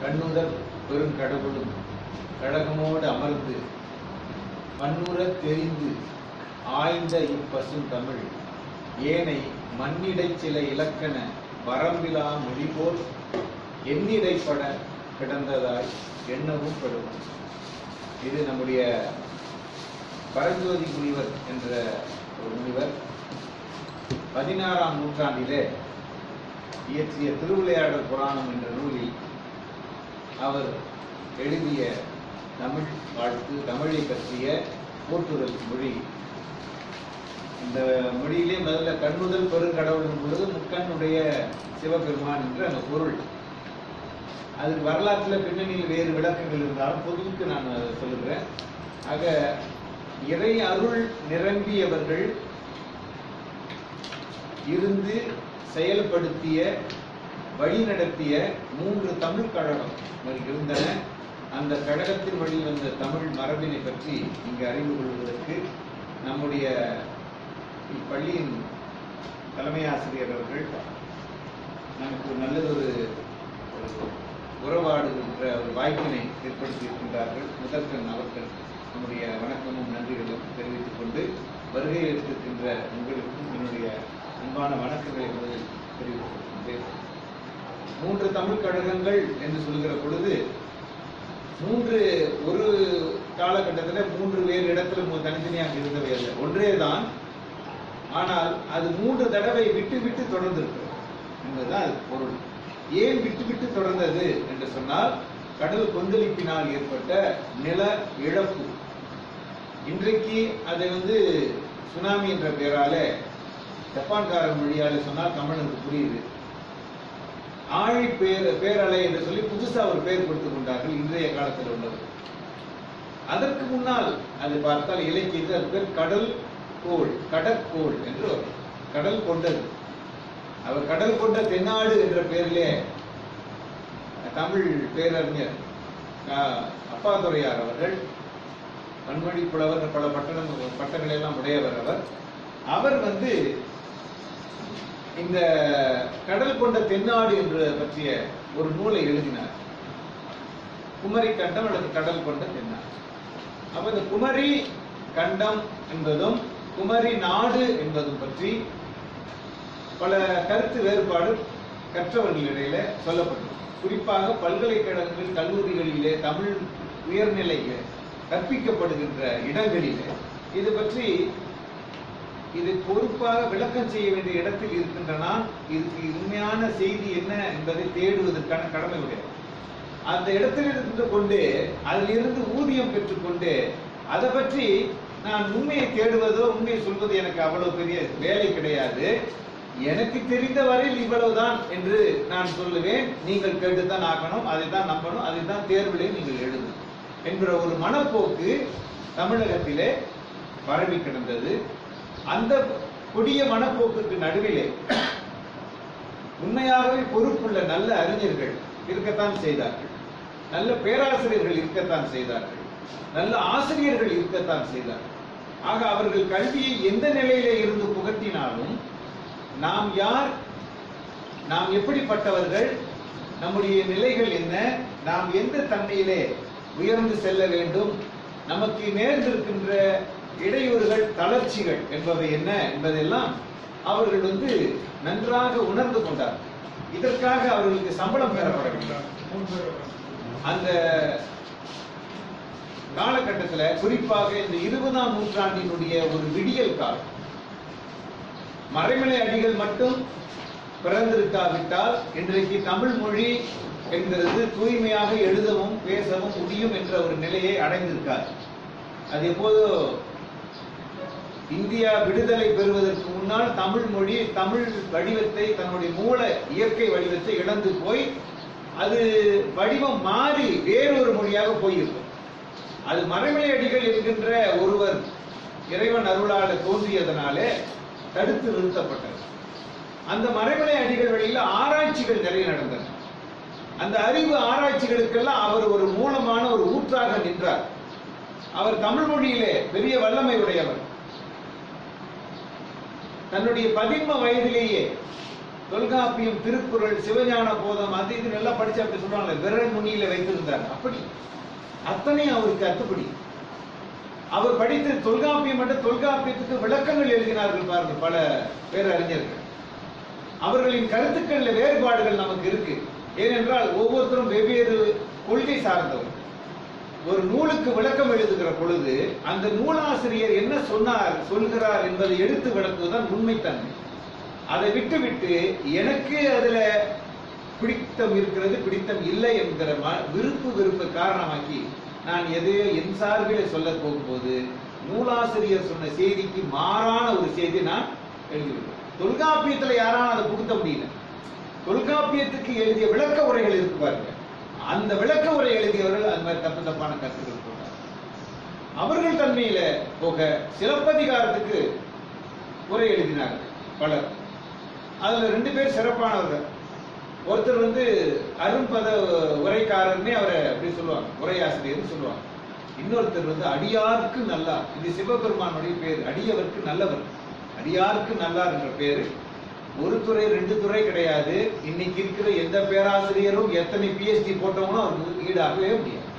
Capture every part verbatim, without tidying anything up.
கண்ணுதல் பெருங்கடவுளும் கடகமோடு அமர்ந்து மண்ணுறத் தெரிந்து ஆய்ந்த இப்பசும் தமிழ் ஏனை மண்ணிடை சில இலக்கண வரம்பிலா மொழிபோல் எண்ணிடைப்பட கிடந்ததாய் எண்ணவும் படும். இது நம்முடைய பரஞ்சோதி முனிவர் என்ற ஒரு முனிவர் பதினாறாம் நூற்றாண்டிலே இயற்றிய திருவிளையாடல் புராணம் என்ற நூலில் அவர் எழுதிய தமிழ் வாழ்த்து, தமிழை பற்றிய போற்றுதல் மொழி. இந்த மொழியிலே முதல்ல கண்ணுதல் பெருங்கடவுள் பொழுது முக்கண்ணுடைய சிவபெருமான் என்று அந்த பொருள். அதுக்கு வரலாற்றில் பின்னணியில் வேறு விளக்கங்கள் இருந்தாலும் பொதுவுக்கு நான் சொல்லுகிறேன். ஆக இறை அருள் நிரம்பியவர்கள் இருந்து செயல்படுத்திய வழிநடத்திய மூன்று தமிழ் கழகம் இருந்தன. அந்த கழகத்தின் வழி வந்த தமிழ் மரபினை பற்றி இங்கு அறிந்து கொள்வதற்கு நம்முடைய இப்பள்ளியின் தலைமை ஆசிரியர் அவர்கள் நமக்கு நல்லதொரு உறவாடுகின்ற ஒரு வாய்ப்பினை ஏற்படுத்தி இருக்கின்றார்கள். முதற்கண் அவர்கள் நம்முடைய வணக்கமும் நன்றிகளும் தெரிவித்துக் கொண்டு வருகை ஏற்றிருக்கின்ற உங்களுக்கும் என்னுடைய அன்பான வணக்கங்களை முதலில் தெரிவித்துக் கொள்கின்றேன். மூன்று தமிழ் கழகங்கள் என்று சொல்கிற பொழுது மூன்று ஒரு காலகட்டத்தில் மூன்று வேறு இடத்துல தனித்தனியாக இருந்தவை அல்ல, ஒன்றே தான். ஆனால் அது மூன்று தடவை விட்டு விட்டு தொடர்ந்திருக்கிறது என்பதுதான் அது பொருள். ஏன் விட்டு விட்டு தொடர்ந்தது என்று சொன்னால் கடல் கொந்தளிப்பினால் ஏற்பட்ட நில இழப்பு. இன்றைக்கு அதை வந்து சுனாமி என்ற பெயரால ஜப்பான்காரன் மொழியால சொன்னால் தமிழுக்கு புரியுது. ஆழி பேர் பேரலை என்று சொல்லி புதுசா ஒரு பெயர் கொடுத்துக் கொண்டார்கள் இன்றைய காலத்தில் உள்ளது. அதற்கு முன்னால் அது பார்த்தால் இலக்கியத்தில் அது பேர் கடல் கோள், கடற்கோள் என்று வரும். கடல் கொண்டது. அவர் கடல் கொண்ட தென்னாடு என்ற பெயரிலே தமிழ் பேரறிஞர் அப்பாதுரையார் அவர்கள் பன்மொழி புலவர், பல பட்டணம் பட்டங்களை எல்லாம் உடையவர் அவர். அவர் வந்து இந்த கடல் கொண்ட தென்னாடு என்று பற்றிய ஒரு நூலை எழுதினார். குமரி கண்டம் அல்லது கடல் கொண்ட தென்னாடு. அப்ப இந்த குமரி கண்டம் என்பதும் குமரி நாடு என்பதும் பற்றி பல கருத்து வேறுபாடு கற்றவர்களிடையில சொல்லப்பட்டது. குறிப்பாக பல்கலைக்கழகங்கள், கல்லூரிகளிலே, தமிழ் உயர்நிலையிலே கற்பிக்கப்படுகின்ற இடங்களிலே இது பற்றி இது பொறுப்பாக விளக்கம் செய்ய வேண்டிய இடத்தில் இருக்கின்றன. இதுக்கு உண்மையான செய்தி என்ன என்பதை தேடுவதற்கான கடமை உடையது. அந்த இடத்தில் இருந்து கொண்டு அதிலிருந்து ஊதியம் பெற்றுக்கொண்டு அதை பற்றி நான் உண்மையை தேடுவதோ உண்மையை சொல்வது எனக்கு அவ்வளவு பெரிய வேலை கிடையாது. எனக்கு தெரிந்த வரையில் இவ்வளவுதான் என்று நான் சொல்லுவேன். நீங்கள் கேட்டுத்தான் ஆகணும், அதை தான் நம்பணும், அதை தான் தேர்விலே நீங்கள் எழுதணும் என்கிற ஒரு மனப்போக்கு தமிழகத்திலே பரவி கிடந்தது. அந்த கொடிய மனப்போக்குக்கு நடுவிலே உண்மையாகவே பொறுப்புள்ள நல்ல அறிஞர்கள் இருக்கத்தான் செய்தார்கள், நல்ல பேராசிரியர்கள் இருக்கத்தான் செய்தார்கள், நல்ல ஆசிரியர்கள் இருக்கத்தான் செய்தார்கள். ஆக அவர்கள் கல்வியை எந்த நிலையிலே இருந்து புகட்டினாலும் நாம் யார், நாம் எப்படிப்பட்டவர்கள், நம்முடைய நிலைகள் என்ன, நாம் எந்த தன்மையிலே உயர்ந்து செல்ல வேண்டும், நமக்கு நேர்ந்திருக்கின்ற இடையூறுகள், தளர்ச்சிகள் என்பவை என்ன என்பதெல்லாம் அவர்கள் வந்து நன்றாக உணர்ந்து கொண்டார்கள். இதற்காக அவர்களுக்கு சம்பளம் பெறப்படவில்லை. அந்த காலகட்டத்தில் குறிப்பாக இந்த இருபதாம் நூற்றாண்டினுடைய ஒரு விடியல் காலம், மறைமலை அடிகள் மட்டும் பிறந்திருக்காவிட்டால் இன்றைக்கு தமிழ் மொழி என்கிறது தூய்மையாக எழுதவும் பேசவும் முடியும் என்ற ஒரு நிலையை அடைந்திருக்கார். அது எப்போதோ இந்தியா விடுதலை பெறுவதற்கு முன்னால் தமிழ் மொழி தமிழ் வடிவத்தை, தன்னுடைய மூல இயற்கை வடிவத்தை இழந்து போய் அது வடிவம் மாறி வேறொரு மொழியாக போயிருக்கும். அது மறைமலை அடிகள் என்கின்ற ஒருவர் இறைவன் அருளால தோன்றியதனாலே தடுத்து நிறுத்தப்பட்டது. அந்த மறைமலை அடிகள் வழியில் ஆராய்ச்சிகள் நிறைய நடந்தன. அந்த அறிவு ஆராய்ச்சிகளுக்கெல்லாம் அவர் ஒரு மூலமான ஒரு ஊற்றாக நின்றார். அவர் தமிழ் மொழியிலே பெரிய வல்லமை உடையவர். தன்னுடைய பதின்ம வயதிலேயே தொல்காப்பியம், திருக்குறள், சிவஞான போதம் அது இது நல்லா படிச்சு அப்படி சொல்றாங்க, விரல் நுனியில வைத்திருந்தார். அப்படி அத்தனை அவருக்கு அத்துப்படி. அவர் படித்த தொல்காப்பியம் மட்டும், தொல்காப்பியத்துக்கு விளக்கங்கள் எழுதினார்கள் பாருங்கள் பல பேரறிஞர்கள். அவர்களின் கருத்துக்கள் வேறுபாடுகள் நமக்கு இருக்கு. ஏனென்றால் ஒவ்வொருத்தரும் வெவ்வேறு கொள்கை சார்ந்தவர். ஒரு நூலுக்கு விளக்கம் எழுதுகிற பொழுது அந்த நூலாசிரியர் என்ன சொன்னார் சொல்கிறார் என்பதை எடுத்து விளக்குவதுதான் உண்மைத்தன்மை. அதை விட்டு விட்டு எனக்கு அதுல பிடித்தம் இருக்கிறது பிடித்தம் இல்லை என்கிற விருப்பு விருப்ப காரணமாக்கி நான் எதையோ என் சார்பில் சொல்ல போகும்போது நூலாசிரியர் சொன்ன செய்திக்கு மாறான ஒரு செய்தி நான் எழுதிவிட்டேன். தொல்காப்பியத்துல யாராலும் அதை கொடுக்க முடியல. தொல்காப்பியத்துக்கு எழுதிய விளக்க உரைகள் இருக்கு பாருங்க, அந்த விளக்க உரை எழுதியவர்கள் அந்த மாதிரி தப்பு தப்பான கருத்துக்கள் போட்டார். அவர்கள் தன்மையில போக சிலப்பதிகாரத்துக்கு உரை எழுதினார்கள் பலர். அதுல ரெண்டு பேர் சிறப்பானவர்கள். ஒருத்தர் வந்து அரும்பத உரைக்காரர்னே அவரை அப்படி சொல்லுவாங்க, உரையாசிரியர்னு சொல்லுவாங்க. இன்னொருத்தர் வந்து அடியாருக்கு நல்லார், இது சிவபெருமானுடைய பேர், அடியவருக்கு நல்லவர், அடியாருக்கு நல்லார் என்ற பேரு. ஒரு துறை ரெண்டு துறை கிடையாது. இன்னைக்கு இருக்கிற எந்த பேராசிரியரும் எத்தனை பிஎச்டி போட்டவங்களும் அவருக்கு ஈடாகவே முடியாது.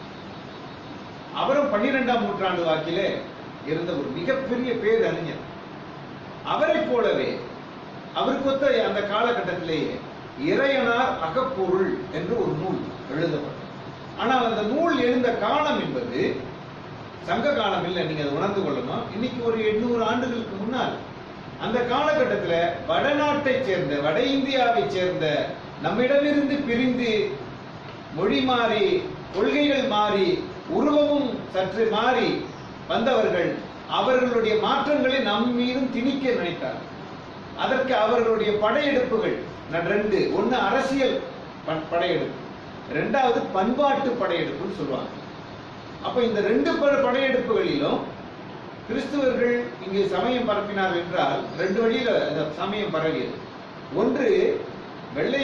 அவரும் பன்னிரெண்டாம் நூற்றாண்டு வாக்கிலே இருந்த ஒரு மிகப்பெரிய பேர் அறிஞர். அவரை போலவே அவருக்கு ஒத்த அந்த காலகட்டத்திலேயே இறையனார் அகப்பொருள் என்று ஒரு நூல் எழுதப்பட்டது. ஆனால் அந்த நூல் எழுந்த காலம் என்பது சங்க காலம் இல்லை, நீங்க அதை உணர்ந்து கொள்ளணும். இன்னைக்கு ஒரு எண்ணூறு ஆண்டுகளுக்கு முன்னால் அந்த காலகட்டத்தில் வடநாட்டை சேர்ந்த வட இந்தியாவை சேர்ந்த நம்மிடமிருந்து பிரிந்து மொழி மாறி கொள்கைகள் மாறி உருவமும் சற்று மாறி வந்தவர்கள் அவர்களுடைய மாற்றங்களை நம் மீதும் திணிக்க நினைத்தார். அதற்கு அவர்களுடைய படையெடுப்புகள் ரெண்டு, ஒன்னு அரசியல் படையெடுப்பு, இரண்டாவது பண்பாட்டு படையெடுப்புன்னு சொல்லுவாங்க. அப்ப இந்த ரெண்டு படையெடுப்புகளிலும் கிறிஸ்துவர்கள் இங்கு சமயம் பரப்பினார் என்றால் ரெண்டு வழியில அந்த சமயம் பரவியது. ஒன்று வெள்ளை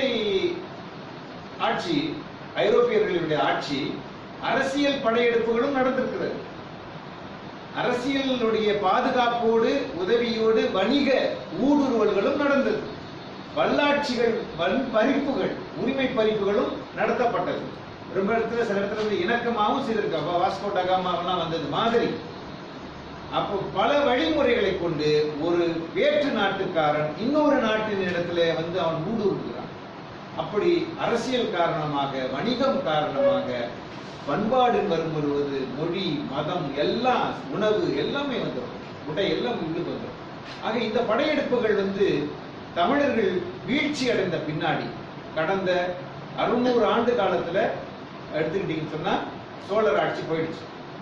ஆட்சி, ஐரோப்பியர்களுடைய ஆட்சி, அரசியல் படையெடுப்புகளும் நடந்திருக்கிறது. அரசியலுடைய பாதுகாப்போடு உதவியோடு வணிக ஊடுருவல்களும் நடந்தது. வல்லாட்சிகள் வன் பறிப்புகள் உரிமை பறிப்புகளும் நடத்தப்பட்டது. ரொம்ப இடத்துல சில இடத்துல வந்து இணக்கமாகவும் செய்திருக்க வாஸ்கோ டகாமாவெல்லாம் வந்தது மாதிரி. அப்போ பல வழிமுறைகளை கொண்டு ஒரு வேற்று நாட்டுக்காரன் இன்னொரு நாட்டின் இடத்துல வந்து அவன் ஊடுருவுகிறான். அப்படி அரசியல் காரணமாக வணிகம் காரணமாக பண்பாடு வரும் வருவது, மொழி மதம் எல்லாம் உணவு எல்லாமே வந்துடும், உடை எல்லாம் உள்ளுக்கு வந்துடும். ஆக இந்த படையெடுப்புகள் வந்து தமிழர்கள் வீழ்ச்சி அடைந்த பின்னாடி கடந்த அறுநூறு ஆண்டு காலத்துல எடுத்துக்கிட்டீங்கன்னு சொன்னா சோழர் ஆட்சி போயிடுச்சு.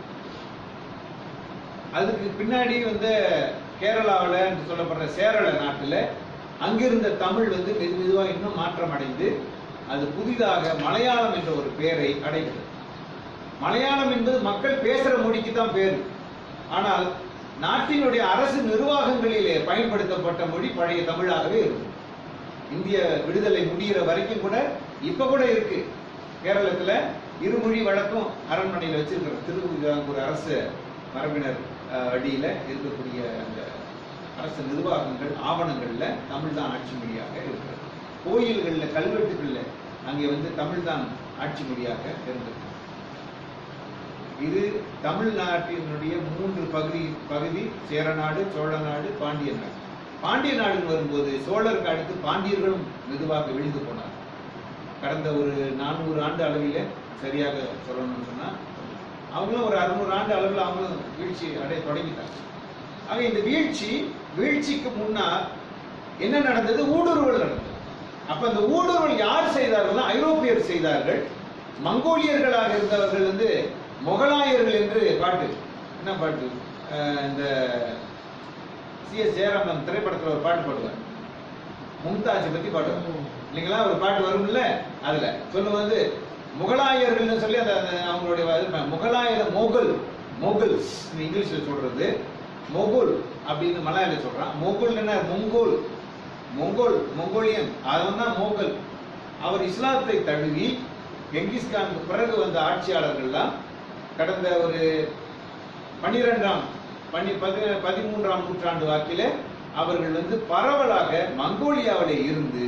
அதுக்கு பின்னாடி வந்து கேரளாவில் சொல்லப்படுற சேரள நாட்டில் அங்கிருந்த தமிழ் வந்து மெது மெதுவாக இன்னும் மாற்றம் அடைந்து அது புதிதாக மலையாளம் என்ற ஒரு பெயரை அடைகிறது. மலையாளம் என்பது மக்கள் பேசுற மொழிக்கு தான் பேரு. ஆனால் நாட்டினுடைய அரசு நிர்வாகங்களிலே பயன்படுத்தப்பட்ட மொழி பழைய தமிழாகவே இருக்கும். இந்திய விடுதலை முடிகிற வரைக்கும் கூட இப்ப கூட இருக்கு. கேரளத்துல இருமொழி வழக்கம் அரண்மனையில் வச்சிருக்கிற திருவிதாங்கூர் அரசு மரபினர் அடியில இருக்கக்கூடிய அந்த அரசு நிர்வாகங்கள் ஆவணங்கள்ல தமிழ் தான் ஆட்சி மொழியாக இருக்கிறது. கோயில்கள்ல கல்வெட்டுகள்ல அங்கே வந்து தமிழ் தான் ஆட்சி மொழியாக இருந்தது. இது தமிழ்நாட்டினுடைய மூன்று பகுதி பகுதி சேரநாடு, சோழநாடு, பாண்டிய நாடு. பாண்டிய நாடுன்னு வரும்போது சோழருக்கு அடுத்து பாண்டியர்களும் மெதுவாக விழுந்து போனார். கடந்த ஒரு நானூறு ஆண்டு அளவில சரியாக சொல்லணும்னு சொன்னா அவங்களும் ஒரு அறுநூறு ஆண்டு அளவில் அவங்களும் வீழ்ச்சி அடைய தொடங்கிட்டாங்க. ஆக இந்த வீழ்ச்சி வீழ்ச்சிக்கு முன்னால் என்ன நடந்தது? ஊடுருவல் நடந்தது. அப்ப அந்த ஊடுருவல் யார் செய்தார்கள்? ஐரோப்பியர் செய்தார்கள். மங்கோலியர்களாக இருந்தவர்கள் வந்து முகலாயர்கள் என்று பாட்டு, என்ன பாட்டு, இந்த சி எஸ் ஜெயராமன் திரைப்படத்தில் ஒரு பாட்டு பாடுவார், மும்தாஜை பத்தி பாடுவார் இல்லைங்களா? ஒரு பாட்டு வரும்ல, அதுல சொல்லுவது முகலாயர்கள் சொல்லி அந்த அவங்களுடைய முகலாயர் மோகல், மோகல்ஸ் இங்கிலீஷ்ல சொல்றது மொகுல் அப்படின்னு மலையாள சொல்றான். மொகுல் என்ன? மொங்கோல், மொங்கோல் மொங்கோலியன், அவன் தான் மோகல். அவர் இஸ்லாத்தை தழுவி கெங்கிஸ்கானுக்கு பிறகு வந்த ஆட்சியாளர்கள்லாம் கடந்த ஒரு பன்னிரெண்டாம் பனி பதிமூன்றாம் நூற்றாண்டு வாக்கில அவர்கள் வந்து பரவலாக மங்கோலியாவிலே இருந்து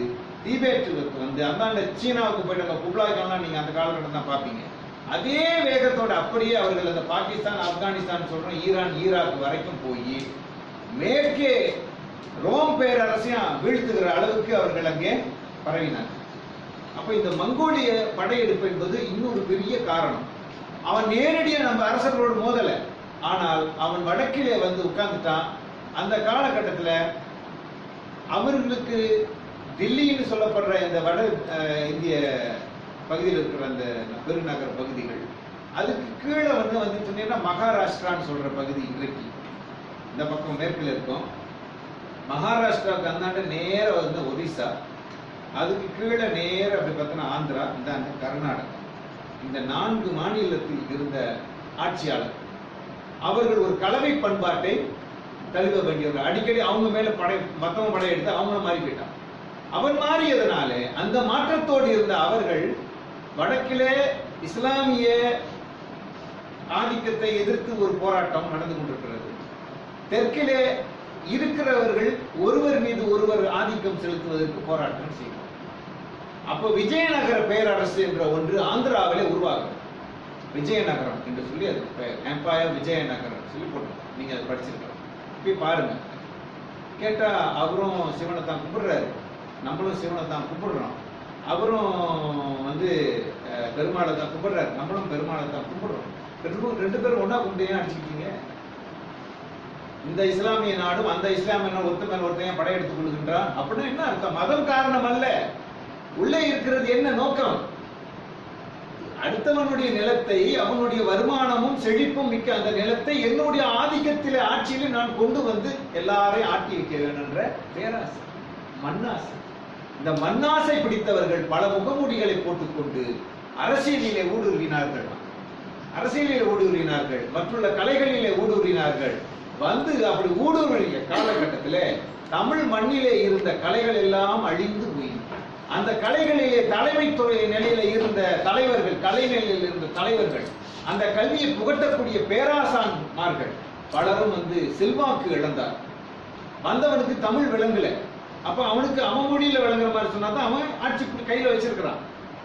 தீபேற்றுக்கு வந்து அந்தாண்ட சீனாவுக்கு போயிட்டு குப்லாய்க்கெல்லாம் நீங்க அந்த காலகட்டம் தான் பார்ப்பீங்க. அதே வேகத்தோட அப்படியே அவர்கள் அந்த பாகிஸ்தான், ஆப்கானிஸ்தான் சொல்றோம், ஈரான், ஈராக் வரைக்கும் போய் மேற்கே ரோம் பேரரசையும் வீழ்த்துகிற அளவுக்கு அவர்கள் அங்கே பரவினார். அப்ப இந்த மங்கோலிய படையெடுப்பு என்பது இன்னொரு பெரிய காரணம். அவன் நேரடியாக நம்ம அரசர்களோடு மோதல, ஆனால் அவன் வடக்கிலே வந்து உட்கார்ந்துட்டான். அந்த காலகட்டத்தில் அவர்களுக்கு தில்லின்னு சொல்லப்படுற இந்த வட இந்திய பகுதியில் இருக்கிற அந்த பெருநகர பகுதிகள், அதுக்கு கீழே வந்து வந்து சொன்னீங்கன்னா மகாராஷ்டிரான்னு சொல்ற பகுதி இன்றைக்கு இந்த பக்கம் மேற்கில் இருக்கும். மகாராஷ்டிராவுக்கு அந்தாண்ட நேர வந்து ஒரிசா, அதுக்கு கீழே நேர அப்படி பார்த்தோன்னா ஆந்திரா, இந்த கர்நாடகா, இந்த நான்கு மாநிலத்தில் இருந்த ஆட்சியாளர் அவர்கள் ஒரு கலவை பண்பாட்டை தழுவ வேண்டியவர்கள். அடிக்கடி அவங்க மேல படை மத்தவங்க படை எடுத்து அவங்கள மாறி போயிட்டான். அவன் மாறியதனால அந்த மாற்றத்தோடு இருந்த அவர்கள் வடக்கிலே இஸ்லாமிய ஆதிக்கத்தை எதிர்த்து ஒரு போராட்டம் நடந்து கொண்டிருக்கிறது. தெற்கிலே இருக்கிறவர்கள் ஒருவர் மீது ஒருவர் ஆதிக்கம் செலுத்துவதற்கு போராட்டம் செய்யும். அப்போ விஜயநகர பேரரசு என்ற ஒன்று ஆந்திராவிலே உருவாகும். விஜயநகரம் என்று சொல்லி அது பெயர், எம்பயர் விஜயநகரம் சொல்லி போட்டோம். நீங்க அதை படிச்சிருக்கலாம், போய் பாருங்க. கேட்டா அவரும் சிவனை தான் கும்பிடுறாரு, நம்மளும் சிவனை தான் கும்பிடுறோம். அவரும் வந்து பெருமாளை தான் கும்பிடுறாரு, நம்மளும் பெருமாளை தான் கும்பிடுறோம். ரெண்டு பேரும் ஒன்னா கும்பிட்டு அடிச்சுக்கிட்டீங்க. இந்த இஸ்லாமிய நாடும் அந்த இஸ்லாமிய நாடு ஒருத்த மேல ஒருத்தையும் படையெடுத்துக் கொள்கின்றான் அப்படின்னா என்ன அர்த்தம்? மதம் காரணம் அல்ல, உள்ளே இருக்கிறது என்ன நோக்கம்? அடுத்தவனுடைய நிலத்தை, அவனுடைய வருமானமும் செழிப்பும் மிக்க அந்த நிலத்தை என்னுடைய ஆதிக்கத்திலே ஆட்சியிலே நான் கொண்டு வந்து எல்லாரையும் ஆட்டி வைக்க வேண்டும் என்ற பேராசை, மண்ணாசை. இந்த மண்ணாசை பிடித்தவர்கள் பல முகமூடிகளை போட்டுக்கொண்டு அரசியலிலே ஊடுருவினார்கள், அரசியலிலே ஊடுருவினார்கள், மற்றுள்ள கலைகளிலே ஊடுருவினார்கள். வந்து அப்படி ஊடுருவிய காலகட்டத்திலே தமிழ் மண்ணிலே இருந்த கலைகள் எல்லாம் அழிந்து போய், அந்த கலைகளிலே தலைமைத்துறை நிலையில இருந்த தலைவர்கள், கலை நிலையில் இருந்த தலைவர்கள், அந்த கல்வியை புகட்டக்கூடிய பேராசான்மார்கள் பலரும் வந்து செல்வாக்கு இழந்தார். வந்தவனுக்கு தமிழ் விளங்கல. அப்ப அவனுக்கு அவன் மொழியில விளங்குற மாதிரி சொன்னாதான் அவன் ஆட்சி கையில வச்சிருக்கிறான்.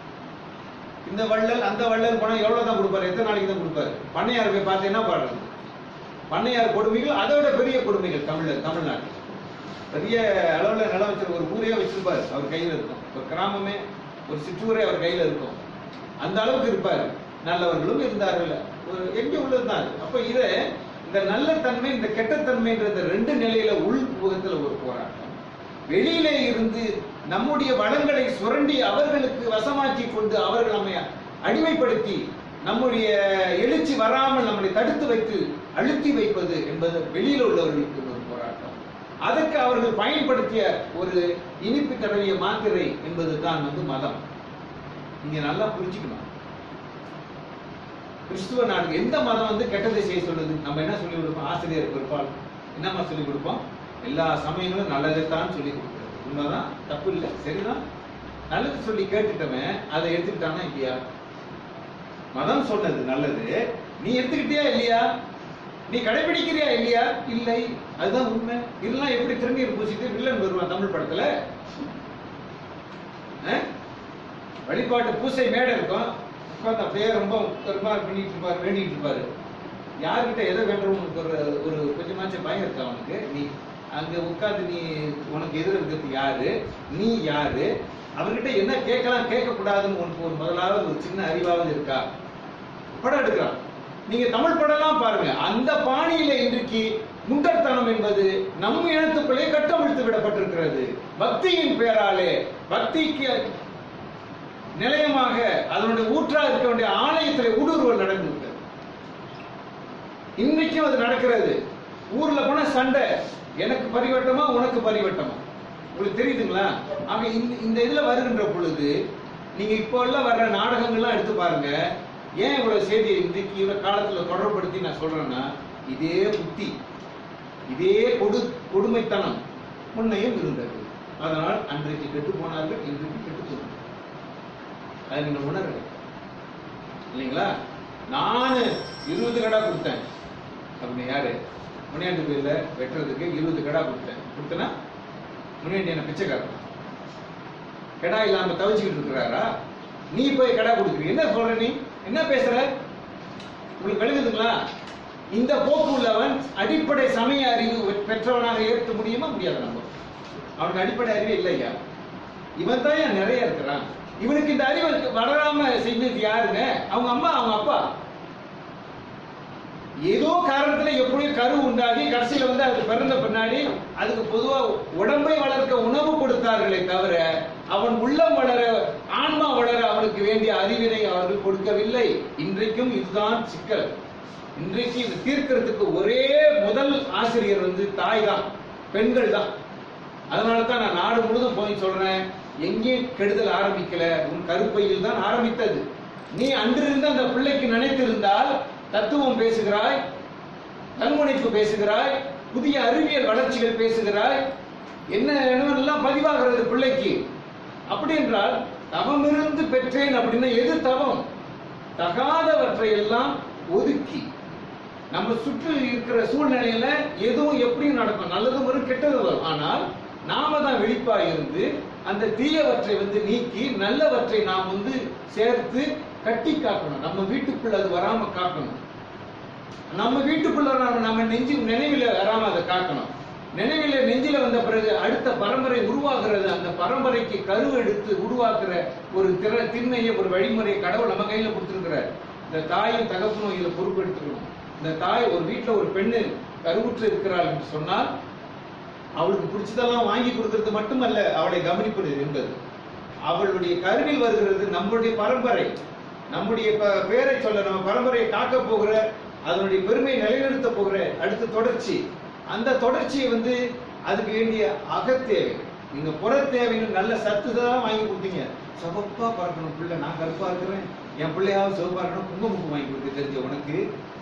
இந்த வள்ளல் அந்த வள்ளல் போனா எவ்வளவுதான் கொடுப்பாரு, எத்தனை நாளைக்கு தான் கொடுப்பாரு? பண்ணையார் போய் பார்த்து என்ன பாடுறது? பண்ணையார் கொடுமைகள் அதை விட பெரிய கொடுமைகள் தமிழ் தமிழ்நாட்டில் பெரிய அளவுல நிலம் வச்சிருக்க ஒரு ஊரே வச்சிருப்பாரு, அவர் கையில இருக்கும். ஒரு கிராமமே, ஒரு சிற்றூரே அவர் கையில இருக்கும். அந்த அளவுக்கு இருப்பாரு. நல்லவர்களும் இருந்தார்கள், ஒரு எங்க உள்ளதுதான். அப்ப இத இந்த நல்ல தன்மை, இந்த கெட்டத்தன்மைன்ற ரெண்டு நிலையில உள் முகத்துல ஒரு போராட்டம். வெளியிலே இருந்து நம்முடைய வளங்களை சுரண்டி அவர்களுக்கு வசமாக்கி கொண்டு அவர்கள் நம்மை அடிமைப்படுத்தி நம்முடைய எழுச்சி வராமல் நம்மளை தடுத்து வைத்து அழுத்தி வைப்பது என்பது வெளியில் உள்ளவர்களுக்கு ஒரு போராட்டம். அதற்கு அவர்கள் பயன்படுத்திய ஒரு இனிப்பு தடவிய மாத்திரை என்பதுதான் வந்து மதம். நீங்க நல்லா புரிஞ்சுக்கணும். கிறிஸ்துவ நாடு எந்த மதம் வந்து கெட்டதை செய்ய சொல்லுது? நம்ம என்ன சொல்லி கொடுப்போம்? ஆசிரியர் பொறுப்பால் என்னமா சொல்லி கொடுப்போம்? எல்லா சமயங்களும் நல்லதைத்தான் சொல்லி கொடுக்குறது. உண்மைதான், தப்பு இல்லை, சரிதான். நல்லது சொல்லி கேட்டுட்டவன் அதை எடுத்துக்கிட்டானா இல்லையா? மதம் சொன்னது நல்லது, நீ எடுத்துக்கிட்டியா இல்லையா? நீ கடைபிடிக்கிறியா இல்லையா? இல்லை, அதுதான் உண்மை. இதெல்லாம் எப்படி திருநீர் பூசிட்டு வில்லன் வருவான் தமிழ் படத்துல. வழிபாட்டு பூசை மேடை இருக்கும், உட்காந்து அப்படியே ரொம்ப பெருமாள் பண்ணிட்டு இருப்பாரு, வேண்டிட்டு இருப்பாரு. யாருக்கிட்ட எதை வேண்டும் ஒரு ஒரு கொஞ்சமாச்சும் பயம் இருக்கா அவனுக்கு? நீ அங்க உட்காந்து நீ உனக்கு எதிர இருக்கிறது யாரு, நீ யாரு, அவர்கிட்ட என்ன கேட்கலாம் கேட்க கூடாதுன்னு உனக்கு ஒரு முதலாவது ஒரு சின்ன அறிவாவது இருக்கா? படம் எடுக்கிறான். நீங்க தமிழ் படம்லாம் பாருங்க, அந்த பாணியில இன்றைக்கு முண்டத்தனம் என்பது நம் இனத்துக்குள்ளே கட்டவிழ்த்து விடப்பட்டிருக்கிறது. பக்தியின் பேராலே, பக்திக்கு நிலையமாக அதனுடைய ஊற்றா இருக்க வேண்டிய ஆலயத்தில் ஊடுருவல் நடந்துவிட்டது. இன்றைக்கும் அது நடக்கிறது. ஊர்ல போன சண்டை, எனக்கு பரிவட்டமா உனக்கு பரிவட்டமா, உங்களுக்கு தெரியுதுங்களா? ஆக இந்த இதுல வருகின்ற பொழுது நீங்க இப்போ எல்லாம் வர்ற நாடகங்கள்லாம் எடுத்து பாருங்க. ஏன் இவ்வளவு செய்தி இன்றைக்கு இவ்வளவு காலத்துல தொடர்படுத்தி நான் சொல்றேன்னா, இதே புத்தி, இதே கொடு கொடுமைத்தனம் முன்னையும் இருந்தது. அதனால் அன்றைக்கு கெட்டு போனார்கள், இன்றைக்கு கெட்டு போனார்கள். அதை நீங்க உணர்வு இல்லைங்களா? நானு இருபது கடா கொடுத்தேன் அப்படின்னு யாரு முனியாண்டி கோயில வெட்டுறதுக்கு இருபது கடா கொடுத்தேன் கொடுத்தனா முனியாண்டி என்ன பிச்சைக்காரன்? கெடா இல்லாம தவிச்சுக்கிட்டு இருக்கிறாரா? நீ போய் கெடா கொடுக்குறீ, என்ன சொல்ற? நீ என்ன பேசுற? உங்களுக்கு விளங்குதுங்களா? இந்த போக்கு உள்ளவன் அடிப்படை சமய அறிவு பெற்றவனாக ஏற்க முடியுமா? முடியாது. நம்ம அவனுக்கு அடிப்படை அறிவு இல்லையா? இவன் தான் நிறைய இருக்கிறான். இவனுக்கு இந்த அறிவு வளராம செய்தது யாருங்க? அவங்க அம்மா, அவங்க அப்பா. ஏதோ காரணத்துல எப்படியும் கரு உண்டாகி கடைசியில வந்து அது பிறந்த பின்னாடி அதுக்கு பொதுவா உடம்பை வளர்க்க உணவு கொடுத்தார்களே தவிர அவன் உள்ளம் வளர, ஆன்மா வளர அவனுக்கு வேண்டிய அறிவினை அவர்கள் கொடுக்கவில்லை. இன்றைக்கும் இதுதான் சிக்கல். இன்றைக்கு இது தீர்க்கிறதுக்கு ஒரே முதல் ஆசிரியர் வந்து தாய் தான், பெண்கள் தான். அதனால தான் நான் நாடு முழுதும் போய் சொல்றேன், எங்கேயும் கெடுதல் ஆரம்பிக்கல, உன் கருப்பையில் தான் ஆரம்பித்தது. நீ அன்றிருந்து அந்த பிள்ளைக்கு நினைத்திருந்தால் தத்துவம் பேசுகிறாய், தன்முனைப்பு பேசுகிறாய், புதிய அறிவியல் வளர்ச்சிகள் பேசுகிறாய், என்ன எல்லாம் பதிவாகிறது பிள்ளைக்கு. அப்படி என்றால் தவம் இருந்து பெற்றேன் அப்படின்னா எது தவம்? தகாதவற்றை எல்லாம் ஒதுக்கி நம்ம சுற்றி இருக்கிற சூழ்நிலையில எதுவும் எப்படியும் நடக்கும், நல்லதும் வரும் கெட்டதும் வரும். ஆனால் நாம தான் விழிப்பாக இருந்து அந்த தீயவற்றை வந்து நீக்கி நல்லவற்றை நாம் வந்து சேர்த்து கட்டி காக்கணும். நம்ம வீட்டுக்குள்ள அது வராம காக்கணும். நம்ம வீட்டுக்குள்ள நம்ம நெஞ்சு நினைவில வராம அதை காக்கணும். நினைவில நெஞ்சில வந்த பிறகு அடுத்த பரம்பரை உருவாகிறது. அந்த பரம்பரைக்கு கரு எடுத்து உருவாக்குற ஒரு திற திண்மையை ஒரு வழிமுறையை கடவுள் நம்ம கையில கொடுத்திருக்கிறார். இந்த தாயும் தகப்பனும் இதுல பொறுப்பெடுத்துக்கணும். இந்த தாய் ஒரு வீட்டுல ஒரு பெண்ணு கருவுற்று இருக்கிறாள் என்று சொன்னால் அவளுக்கு பிடிச்சதெல்லாம் வாங்கி கொடுக்கிறது மட்டுமல்ல அவளை கவனிப்பது என்பது. அவளுடைய கருவில் வருகிறது நம்முடைய பரம்பரை, நம்முடைய பேரை சொல்ல, நம்ம பரம்பரையை காக்க போகிற, அதனுடைய பெருமையை நிலைநிறுத்த போகிற அடுத்த தொடர்ச்சி. அந்த தொடர்ச்சியை வந்து அதுக்கு வேண்டிய அகத்தேவை, நீங்க புற தேவைன்னு நல்ல சத்து தான் வாங்கி கொடுத்தீங்க. சிவப்பா பார்க்கணும் பிள்ளை, நான் கருப்பா இருக்கிறேன், என் பிள்ளையாவது சிவப்பா இருக்கணும், குங்குமம் வாங்கி கொடுக்க தெரிஞ்ச உனக்கு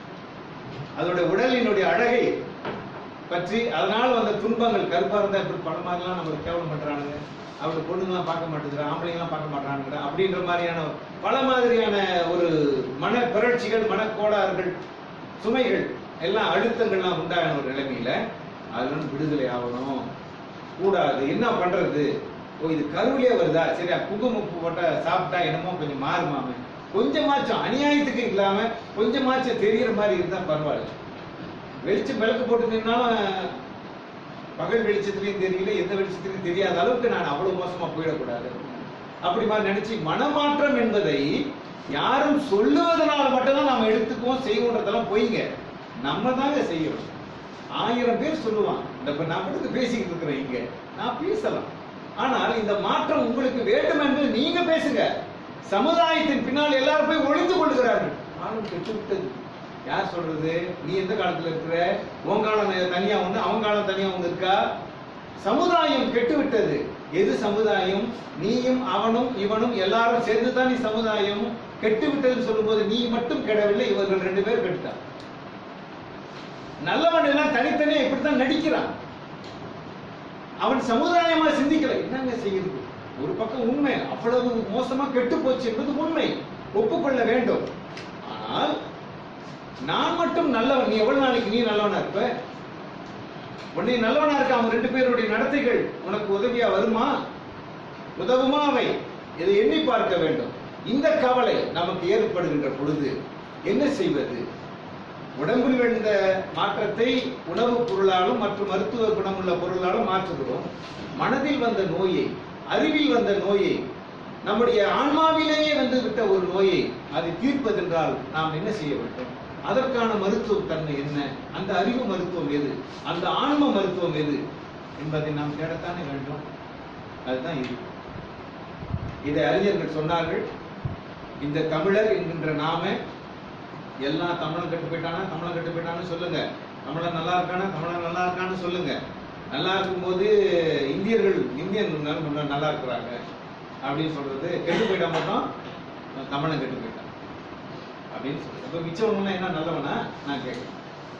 அதோட உடலினுடைய அழகை பற்றி, அதனால வந்த துன்பங்கள், கருப்பா இருந்தா இப்படி படம் மாதிரிலாம் நம்ம கேவலம் பண்றானுங்க, அவரு பொண்ணுங்களாம் பார்க்க மாட்டேங்கிறான், ஆம்பளைங்களாம் பார்க்க மாட்டானுங்க அப்படின்ற மாதிரியான பல மாதிரியான ஒரு மன பிறழ்ச்சிகள், மனக்கோளாறுகள், சுமைகள் எல்லாம் அழுத்தங்கள்லாம் உண்டான ஒரு நிலைமையில அதுல விடுதலை ஆகணும். கூடாது, என்ன பண்றது? ஓ இது கருவிலே வருதா, சரியா குங்குமப்பு போட்டா சாப்பிட்டா என்னமோ கொஞ்சம் மாறுமாம, கொஞ்சமாச்சும் அநியாயத்துக்கு இல்லாம கொஞ்சமாச்சும் தெரிகிற மாதிரி இருந்தா பரவாயில்ல. வெளிச்சம் விளக்கு போட்டு நின்னாலும் பகல் வெளிச்சத்திலையும் தெரியல, எந்த வெளிச்சத்திலையும் தெரியாத அளவுக்கு நான் அவ்வளவு மோசமா போயிடக்கூடாது. அப்படி மாதிரி நினைச்சு மனமாற்றம் என்பதை யாரும் சொல்லுவதனால மட்டும்தான் நாம எடுத்துக்குவோம் செய்வோன்றதெல்லாம் போய்ங்க. நம்ம தாங்க செய்யணும். ஆயிரம் பேர் சொல்லுவான், இந்த நான் மட்டும் பேசிக்கிட்டு இருக்கிறேன் இங்க, நான் பேசலாம். ஆனால் இந்த மாற்றம் உங்களுக்கு வேண்டும் என்று நீங்க பேசுங்க. சமுதாயத்தின் பின்னால் எல்லாரும் போய் ஒளிந்து கொள்கிறார்கள். காலம் கெட்டு விட்டது. யார் சொல்றது? நீ எந்த காலத்துல இருக்கிற? உன் காலம் தனியா ஒண்ணு, அவன் காலம் தனியா ஒண்ணு இருக்கா? சமுதாயம் கெட்டு விட்டது. எது சமுதாயம்? நீயும் அவனும் இவனும் எல்லாரும் சேர்ந்துதான் நீ சமுதாயம். கெட்டு விட்டதுன்னு சொல்லும் போது நீ மட்டும் கெடவில்லை, இவர்கள் ரெண்டு பேரும் கெட்டுட்டான். நல்லவன் எல்லாம் தனித்தனியா இப்படித்தான் நடிக்கிறான். அவன் சமுதாயமா சிந்திக்கல. என்னங்க செய்யுது? ஒரு பக்கம் உண்மை, அவ்வளவு மோசமா கெட்டு போச்சு என்பது உண்மை, ஒப்புக்கொள்ள வேண்டும். ஆனால் நான் மட்டும் நல்லவன், நீ எவ்வளவு நாளைக்கு நீ நல்லவனா இருப்ப? உன்னை நல்லவனா இருக்க அவன் ரெண்டு பேருடைய நடத்தைகள் உனக்கு உதவியா வருமா? உதவுமா? அவை இதை எண்ணி பார்க்க வேண்டும். இந்த கவலை நமக்கு ஏற்படுகின்ற பொழுது என்ன செய்வது? உடம்பில் விழுந்த மாற்றத்தை உணவுப் பொருளாலும் மற்றும் மருத்துவ குணமுள்ள பொருளாலும் மாற்றுகிறோம். மனதில் வந்த நோயை, அறிவில் வந்த நோயை, நம்முடைய ஆன்மாவிலேயே வந்து விட்ட ஒரு நோயை அதை தீர்ப்பதென்றால் நாம் என்ன செய்ய வேண்டும்? அதற்கான மருத்துவ தன்மை என்ன? அந்த அறிவு மருத்துவம் எது? அந்த ஆன்ம மருத்துவம் எது என்பதை நாம் தேடத்தானே வேண்டும். அதுதான் இது. இதை அறிஞர்கள் சொன்னார்கள். இந்த தமிழர் என்கின்ற நாம எல்லாம் தமிழன் கட்டு போயிட்டானா, தமிழன் கட்டு போயிட்டான்னு சொல்லுங்க. தமிழன் நல்லா இருக்கானா, தமிழன் நல்லா இருக்கான்னு சொல்லுங்க. நல்லா இருக்கும்போது இந்தியர்கள் இந்தியன் நல்லா இருக்கிறாங்க அப்படின்னு சொல்றது, கெட்டு போயிட்டா மட்டும் தமிழன் கெட்டு போயிட்டான் அப்படின்னு சொல்றது. இப்ப மிச்சவங்க என்ன நல்லவனா நான் கேட்கிறேன்.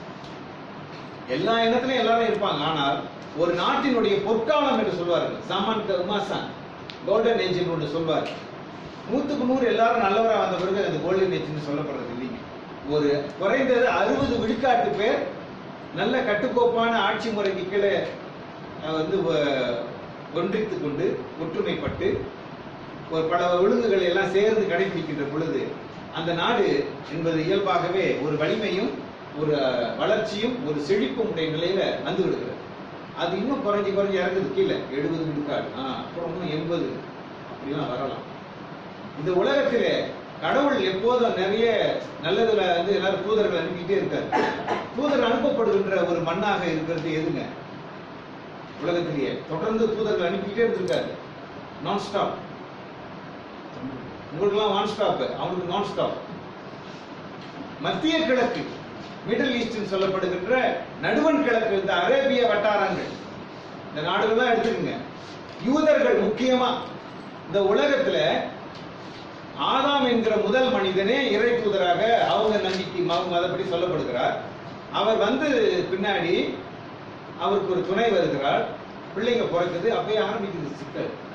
எல்லா இடத்துலயும் எல்லாரும் இருப்பாங்க. ஆனால் ஒரு நாட்டினுடைய பொற்காலம் என்று சொல்வார்கள், சாமான் உமாசான் கோல்டன் ஏஜ் ஒன்று சொல்வார். நூத்துக்கு நூறு எல்லாரும் நல்லவராக வந்த பிறகு அது கோல்டன் ஏஜ்னு சொல்லப்படுறது இல்லைங்க. ஒரு குறைந்தது அறுபது விழுக்காட்டு பேர் நல்ல கட்டுக்கோப்பான ஆட்சி முறைக்கு கீழே வந்து ஒன்றித்து கொண்டு ஒற்றுமைப்பட்டு ஒரு பல ஒழுங்குகளை எல்லாம் சேர்ந்து கடைபிடிக்கின்ற பொழுது அந்த நாடு என்பது இயல்பாகவே ஒரு வலிமையும் ஒரு வளர்ச்சியும் ஒரு செழிப்பும் உடைய நிலையில வந்து விடுகிறது. அது இன்னும் குறைஞ்சி குறைஞ்சி இறங்குது கீழே எழுபது விழுக்காடு, ஆஹ் அப்புறம் இன்னும் எண்பது அப்படிலாம் வரலாம். இந்த உலகத்திலே கடவுள் எப்போதும் நிறைய நல்லதுல வந்து எல்லாரும் தூதர்கள் அனுப்பிக்கிட்டே இருக்காரு. தூதர் அனுப்பப்படுகின்ற ஒரு மண்ணாக இருக்கிறது எதுங்க? உலகத்திலேயே தொடர்ந்து தூதர்கள் அனுப்பிக்கிட்டே இருந்திருக்காரு, நான் ஸ்டாப். உங்களுக்கெல்லாம் நான் ஸ்டாப், அவனுக்கு நான் ஸ்டாப். மத்திய கிழக்கு, மிடில் ஈஸ்ட் சொல்லப்படுகின்ற நடுவன் கிழக்கு, இந்த அரேபிய வட்டாரங்கள், இந்த நாடுகள் எடுத்துக்கங்க. யூதர்கள் முக்கியமா இந்த உலகத்துல ஆதாம் என்கிற முதல் மனிதனே இறை தூதராக அவங்க நம்பிக்கை மதப்படி சொல்லப்படுகிறார். அவர் வந்து பின்னாடி அவருக்கு ஒரு துணை வருகிறார், பிள்ளைங்க பிறக்குது, அப்பயே ஆரம்பிக்குது சிக்கல்.